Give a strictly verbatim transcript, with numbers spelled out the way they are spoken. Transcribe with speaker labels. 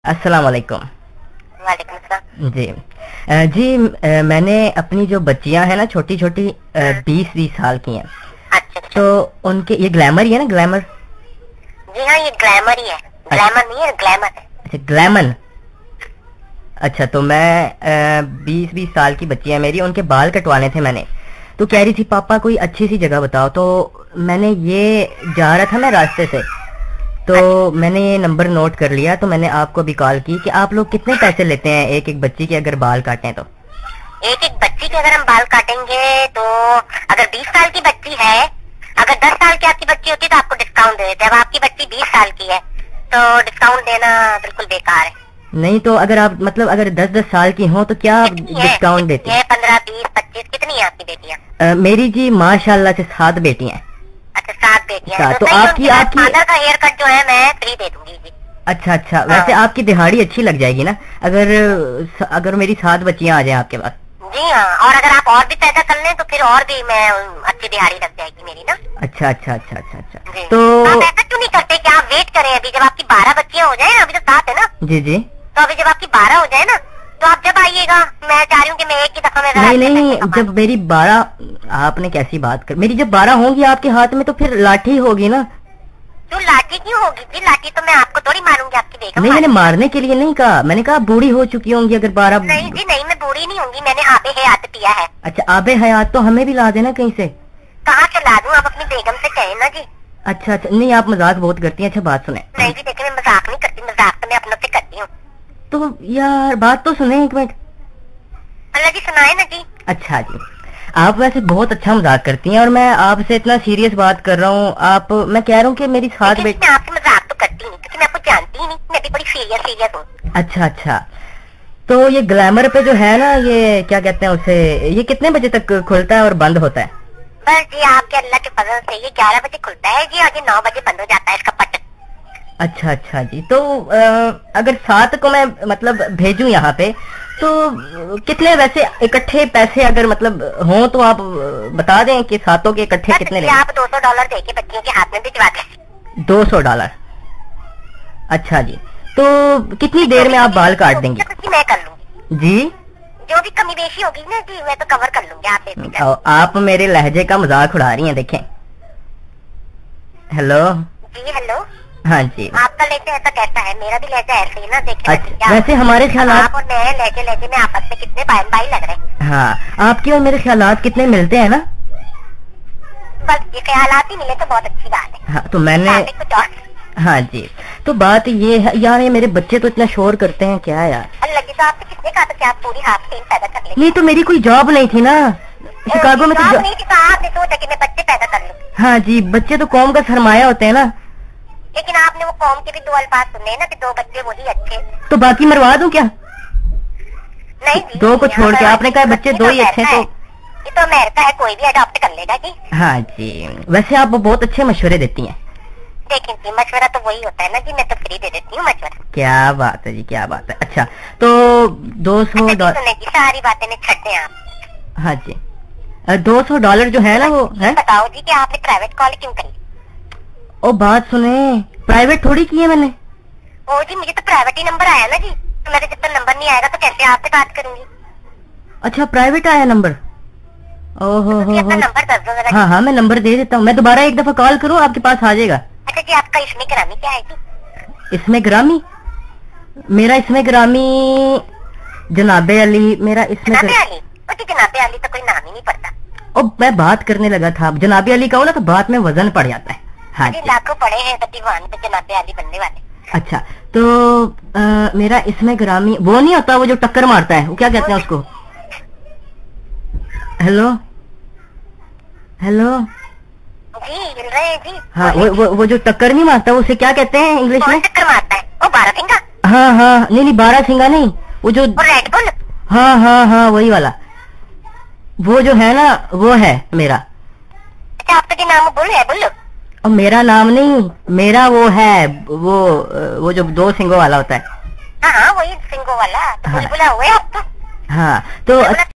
Speaker 1: अस्सलाम वालेकुम।
Speaker 2: वालेकुम अस्सलाम।
Speaker 1: जी अ, जी अ, मैंने अपनी जो बच्चियां हैं ना छोटी छोटी बीस बीस साल की हैं।
Speaker 2: अच्छा अच्छा।
Speaker 1: तो उनके ये ग्लैमर ही है ना, ग्लैमर?
Speaker 2: जी हाँ, ये ग्लैमर ही है, ग्लैमर नहीं है, ग्लैमर है।
Speaker 1: अच्छा, ग्लैमर। अच्छा, तो मैं बीस बीस साल की बच्ची है मेरी, उनके बाल कटवाने थे मैंने। तो कह रही थी पापा कोई अच्छी सी जगह बताओ। तो मैंने ये जा रहा था मैं रास्ते से, तो मैंने ये नंबर नोट कर लिया, तो मैंने आपको भी कॉल की कि आप लोग कितने पैसे लेते हैं एक एक बच्ची के अगर बाल काटें तो?
Speaker 2: एक एक बच्ची के अगर हम बाल काटेंगे तो अगर बीस साल की बच्ची है, अगर दस साल की आपकी बच्ची होती तो आपको डिस्काउंट दे देते। अब आपकी बच्ची बीस साल की है तो डिस्काउंट देना बिल्कुल बेकार है।
Speaker 1: नहीं तो अगर आप मतलब अगर दस दस साल की हो तो क्या डिस्काउंट देते हैं?
Speaker 2: पंद्रह बीस पच्चीस कितनी है आपकी बेटियां?
Speaker 1: मेरी जी माशाल्लाह से सात बेटियां हैं।
Speaker 2: अच्छा, सात बेटियां हैं।
Speaker 1: तो, तो आपकी आपकी
Speaker 2: फादर का हेयर कट जो है मैं फ्री दे दूंगी जी।
Speaker 1: अच्छा अच्छा, वैसे
Speaker 2: हाँ।
Speaker 1: आपकी दिहाड़ी अच्छी लग जाएगी ना अगर अगर मेरी सात बच्चियां आ जाएं आपके पास।
Speaker 2: जी हाँ, और अगर आप और भी पैदा कर लें तो फिर और भी मैं अच्छी दिहाड़ी लग जाएगी मेरी ना।
Speaker 1: अच्छा अच्छा अच्छा अच्छा अच्छा।
Speaker 2: तो आप ऐसा क्यों नहीं करते कि आप वेट करें अभी जब आपकी बारह बच्चियां हो जाए, अभी तो सात है ना?
Speaker 1: जी जी।
Speaker 2: तो अभी जब आपकी बारह हो जाए ना तो आप जब आइएगा, मैं चाह रही हूँ कि मैं एक ही दफा में।
Speaker 1: नहीं नहीं, जब मेरी बारह, आपने कैसी बात कर, मेरी जब बारह होंगी आपके हाथ में तो फिर लाठी होगी ना।
Speaker 2: तो लाठी क्यों होगी जी? लाठी तो मैं आपको थोड़ी मारूंगी, आपकी बेगम।
Speaker 1: नहीं, मैंने मारने के लिए नहीं कहा, मैंने कहा बूढ़ी हो चुकी होंगी अगर बारह।
Speaker 2: नहीं जी नहीं, मैं बूढ़ी नहीं होंगी, मैंने आबे हयात पिया है।
Speaker 1: अच्छा, आबे हयात तो हमें भी ला देना कहीं से।
Speaker 2: कहाँ से ला दूँ? आप अपनी बेगम से कहें ना जी।
Speaker 1: अच्छा अच्छा, नहीं आप मजाक बहुत करती हैं। अच्छा बात सुने।
Speaker 2: नहीं जी देखिए, मैं मजाक नहीं करती, मजाक तो मैं अपनों से करती हूँ।
Speaker 1: तो यार बात तो सुने एक मिनट।
Speaker 2: अल्लाह जी सुनाए ना जी।
Speaker 1: अच्छा जी, आप वैसे बहुत अच्छा मजाक करती हैं और मैं आपसे इतना सीरियस बात कर रहा हूँ। आप, मैं कह रहा हूँ कि मेरी सात बेटी।
Speaker 2: मैं आपसे मजाक तो करती नहीं क्योंकि मैं आपको जानती ही नहीं, मैं भी बड़ी सीरियस सीरियस हूँ।
Speaker 1: अच्छा अच्छा, तो ये ग्लैमर पे जो है ना, ये क्या कहते हैं उसे, ये कितने बजे तक खुलता है और बंद होता है?
Speaker 2: बस जी आपके अल्लाह के फजल से ये ग्यारह बजे खुलता है जी, और ये नौ बजे बंद हो जाता है इसका पट।
Speaker 1: अच्छा अच्छा जी, तो आ, अगर सात को मैं मतलब भेजूं यहाँ पे तो कितने वैसे इकट्ठे पैसे अगर मतलब हों तो आप बता दें कि सातों के इकट्ठे कितने लेंगे?
Speaker 2: आप दो सौ डॉलर देके बच्चियों के हाथ में भिजवा दें।
Speaker 1: दो सौ डॉलर? अच्छा जी, तो कितनी देर में आप बाल काट देंगे?
Speaker 2: मैं कर लूंगी
Speaker 1: जी,
Speaker 2: जो भी कमी बेशी होगी ना जी मैं तो कवर कर लूंगी। आप बेफिक्र।
Speaker 1: आप मेरे लहजे का मजाक उड़ा रही हैं, देखें। हेलो
Speaker 2: जी हेलो।
Speaker 1: हाँ जी।
Speaker 2: आपका लहजा ऐसा कैसा है? मेरा भी लहजा ऐसे ही ना, देखे।
Speaker 1: अच्छा, वैसे हमारे ख्यालात,
Speaker 2: आप और मैं लहजे लहजे में आपस में कितने भाई भाई लग रहे हैं।
Speaker 1: हाँ, आपके और मेरे ख्यालात कितने मिलते हैं ना।
Speaker 2: बस ये ख्यालात ही मिले तो बहुत अच्छी बात है।
Speaker 1: हाँ, तो मैंने
Speaker 2: कुछ और।
Speaker 1: हाँ जी, तो बात ये है यार, ये मेरे बच्चे तो इतना शोर करते हैं क्या यार।
Speaker 2: अल्लाह जी, तो आपने किसने कहा था कि आप पूरी हाफ टीम पैदा कर लेंगे?
Speaker 1: नहीं तो मेरी कोई जॉब नहीं थी ना शिकागो में। तो
Speaker 2: जॉब नहीं थी तो आपने सोचा कि मैं बच्चे पैदा कर लूं।
Speaker 1: हाँ जी, बच्चे तो कौम का सरमाया होते हैं ना।
Speaker 2: लेकिन आपने वो कौम के भी दो अल्फाज सुने ना कि दो बच्चे वही अच्छे।
Speaker 1: तो बाकी मरवा दूं क्या?
Speaker 2: नहीं जी,
Speaker 1: दो को छोड़ के आपने कहा बच्चे दो ही अच्छे। तो
Speaker 2: ये तो अमेरिका है, कोई भी अडॉप्ट कर लेगा जी।
Speaker 1: हाँ जी, वैसे आप बहुत अच्छे मशवरे देती हैं।
Speaker 2: लेकिन जी मशवरा तो वही होता है ना जी, मैं तो फ्री दे देती हूँ मशवरा।
Speaker 1: क्या बात है जी, क्या बात है। अच्छा, तो दो सौ डॉलर
Speaker 2: सारी बातें नहीं छੱडते आप।
Speaker 1: हाँ जी, दो सौ डॉलर जो है ना वो है।
Speaker 2: बताओ जी कि आपने प्राइवेट कॉल क्यों करी?
Speaker 1: ओ बात सुने, प्राइवेट थोड़ी की है मैंने।
Speaker 2: ओ जी, मुझे तो प्राइवेट ही नंबर आया ना जी, तो मेरे जब तक नंबर नहीं आएगा तो कैसे आपसे बात करूंगी?
Speaker 1: अच्छा, प्राइवेट आया नंबर। ओहो हो हो।
Speaker 2: नंबर दस दो जरा।
Speaker 1: हाँ हाँ, मैं नंबर दे देता हूँ। मैं दोबारा एक दफा कॉल करूँ आपके पास आ जाएगा?
Speaker 2: अच्छा जी, आपका इसमें ग्रामी क्या है जी?
Speaker 1: इसमें ग्रामी? मेरा इसमें ग्रामी जनाबे अली। मेरा इसमें
Speaker 2: जनाबे अली? ओ जी, जनाबे अली तो कोई नाम ही नहीं पड़ता।
Speaker 1: ओ मैं बात करने लगा था, जनाबे अली कहो ना तो बात में वजन पड़ जाता है। हाँ जी,
Speaker 2: लाखों पड़े हैं तो दीवान पे जनाबे अली बनने वाले।
Speaker 1: अच्छा, तो आ, मेरा इसमें ग्रामी वो नहीं होता, वो जो टक्कर मारता है, वो क्या कहते हैं उसको? हेलो हेलो
Speaker 2: जी, मिल रहे हैं जी।
Speaker 1: हाँ, वो वो वो जो टक्कर नहीं मारता उसे क्या कहते हैं इंग्लिश में?
Speaker 2: टक्कर मारता है वो बारहसिंगा।
Speaker 1: हाँ हाँ, नहीं नहीं बारहसिंगा नहीं, वो जो
Speaker 2: रेड बुल।
Speaker 1: हाँ हाँ हाँ, वही वाला, वो जो है ना वो है मेरा।
Speaker 2: अच्छा, आपका जो नाम बुल है? बुल?
Speaker 1: और मेरा नाम नहीं, मेरा वो है, वो वो जो दो सिंगों वाला होता है।
Speaker 2: हाँ हाँ, वही सिंगों वाला। तो बुलबुला हुए आप तो।
Speaker 1: हाँ, तो